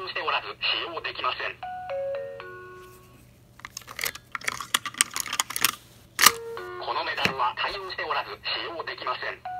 応しておらず使用できません。このメダルは対応しておらず使用できません。